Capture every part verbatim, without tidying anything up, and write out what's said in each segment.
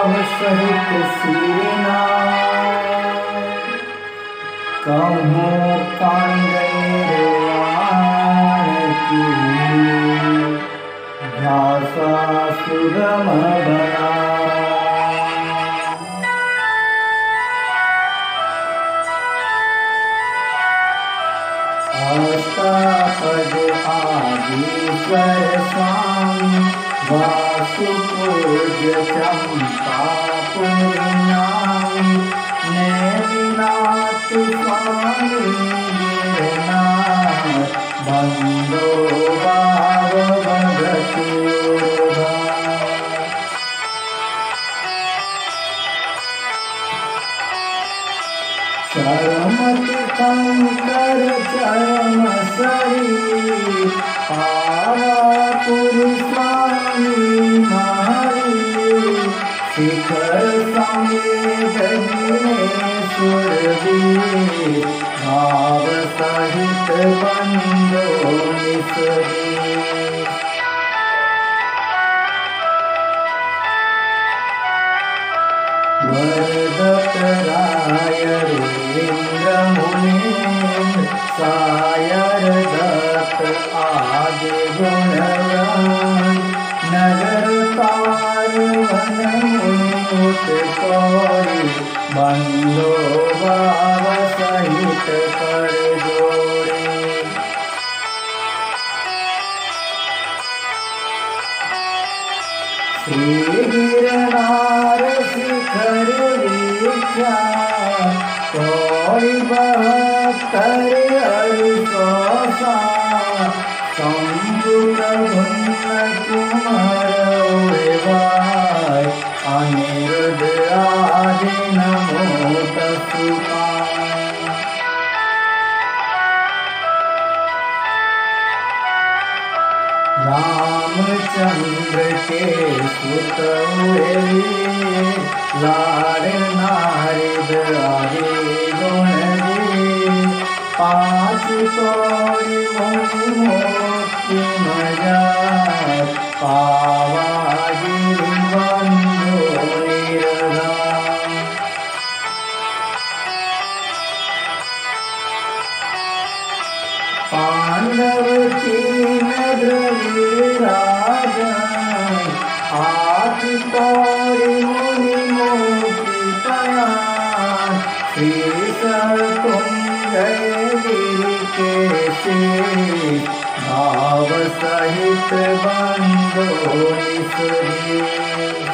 भाव सहित सीना कहूँ कांड निर्वाण की भाषा सुगम बना। अष्टापद आदिश्वर स्वामी वासुपूज्य चंपापुरी नामी नैमिनाथ स्वामी गिरनाथ बंदो भाव भगति चरमति कंकर चरम शरीर पावापुरी स्वामी महावीर शिखर समेत सुरवीर भाव सहित बंदो निसरीर। वरदतराय रुद्र मुनीन्द्र सायर दत्त आदि गुणवान नगर तार वन मुनिमुत कोई बंदो भाव सहित कर जोड़े। श्री गिरनार शिखर दीक्षा कोई बहत्तर अरुषोसा शंभुर भुन्न कुमार भाई अनिरुद्ध आदि नमो तस्सुकाय। रामचंद्र के सुत हुए लाड़ नारद आदि गुण पाँच कौड़ी मुक्ति मजा पावा गिरि बंधु निर्धान। पांडव तीन द्रविड़ आठ कौड़ी मुनि मोक्ति पयान शीश तुंग गिरि के शीश भाव सहित बंदो निसरीर।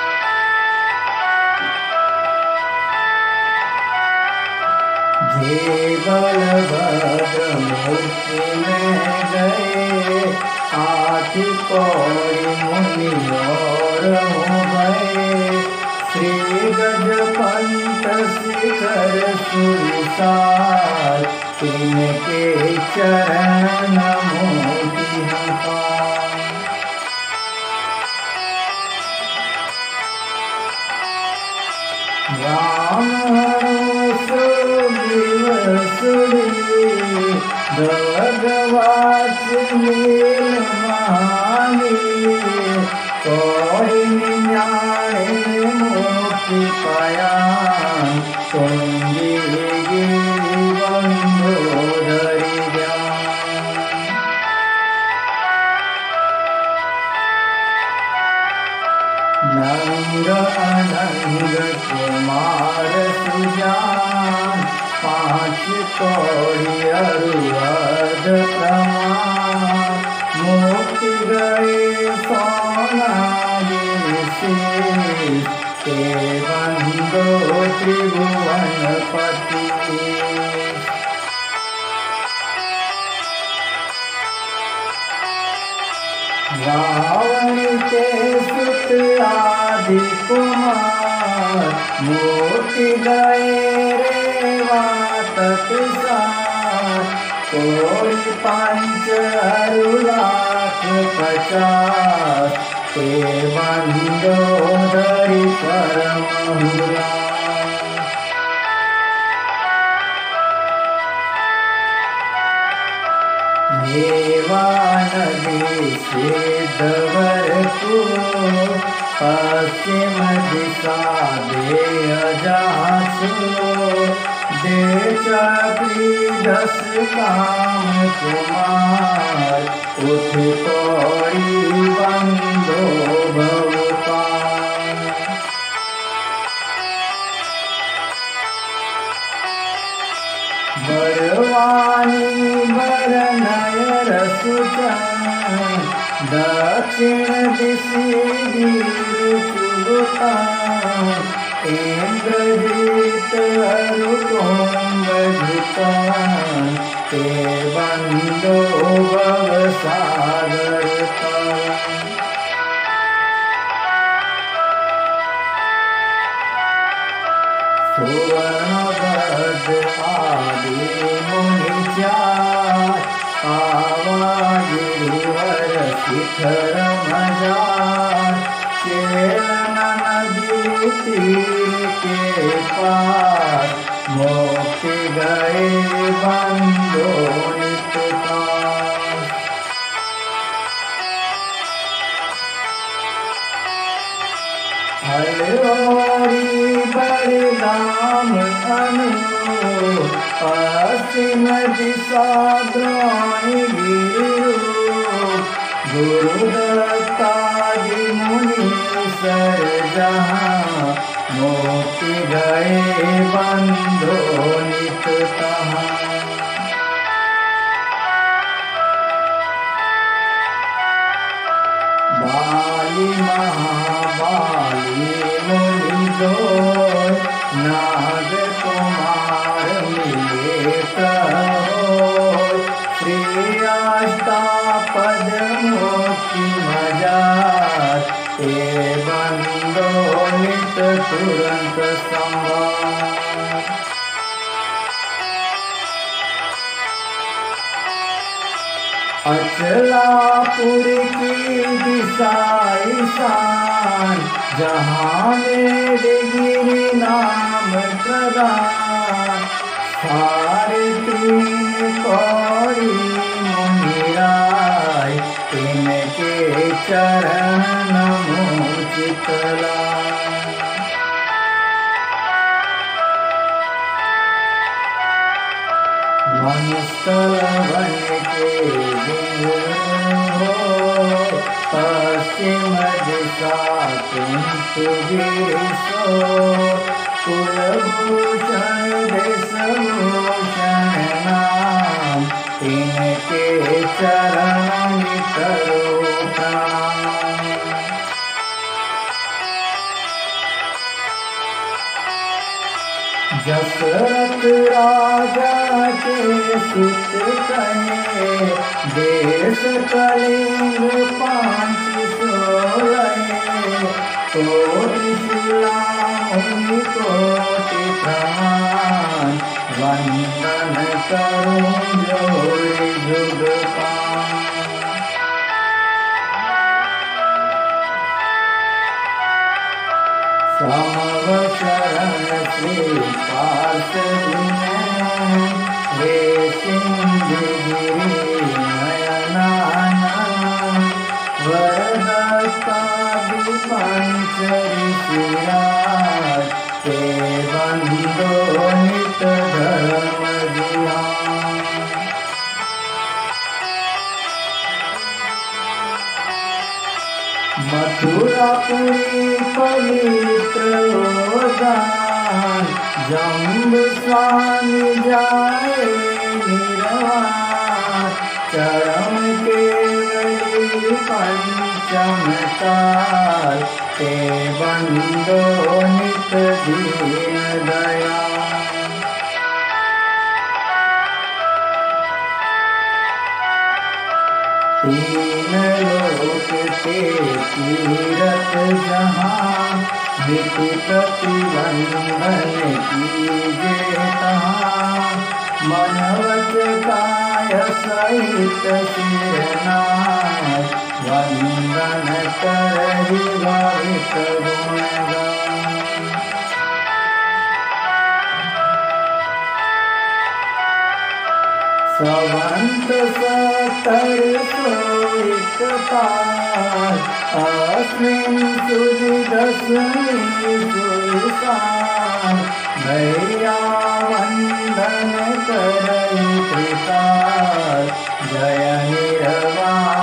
जे बलभद्र मुक्ति में गए आठ कौड़ी मुनि और हो गए। श्री गजपंत शिखर सुरसार तिनके चरण मोति पाए। राम भगवाच नील महानी कोई निन्याने मोक्ति पयान तुंगी गिरि बंधो धरि ध्यान। नंग अनंग कुमार सुजान पाँच कौड़ी अरुवध प्रमाण मुक्ति गए सोना गिरिशीष के बंदो त्रिभुवन पति। रावण के सुत आदि कुमार मोक्ति गए रेवा तक सार कोई पांच अरु लाख पचास के बंदो धरि परम देवानदी सिद्धवर को पश्चिम दिशा दे अजासु दे चक्री दस काम कुमार उठ पौड़ी बंदो भवपाल। बरवानी बरनय रसुचन दक्षिण दिशि गिरुचुरुता इंद्रजीत अरुकोंबजुता ते बंदो भवसागरता। सुवर्णबद्ध आदि मुनि चार आवा गिरिवर शिखर मजार चेलन नदी तीर के पार मोक्ति गए बंदो नितपास। हलवारी बड़धाम अनु पश्चिम दिशा द्रोणगिरु गुरुदत्तादि मुनि सर जहाँ मोक्ति गए बंदो नित तहाँ। बाली महाबाली मुनि दो नाग कुमार मिले कहो श्री अष्टापद मोक्ति मजार ते बंदो नित तुरंत संवार। अचलापुर की दिशा ईशान जहाँ मेरे गिरि नाम प्रदान सारे तीन कौड़ी मुनिराय इनके चरण नमोचितला। वनस्थल वन के बिंदु पश्चिम दिशा कुंतु गिरिशो कुलभूषण देशभूषण नाम इनके चरण करो प्रणाम। दशरथ राजा के सुत कहे देश कलिंग पांच सोलह तो त्रिशूलामुनि कोटि प्रणाम वंदन करूं जोड़े जुग पान। समवशरण श्री पार्षदीन वे सिंधुगिरि नयनाना वरदत्तादि पंच ऋषिराज ते बंदो नित धर्म ध्यान। मथुरापुरी पवित्र दान जम्बू स्वामी जाए निरवान चरम केवली पंचम काल ते बंदो नित दीन दयाल। तीन लोक के तीरथ जहाँ नीति प्रतिबंधन कीजे तहाँ मनवच काय सहित सिरनाथ वंदन करहि भावित गुणगान। सवंत सतर सो एक पार अस्मिन् सुदि दशमी सुविशाल भैया वंदन करई कृपाल जय निरवान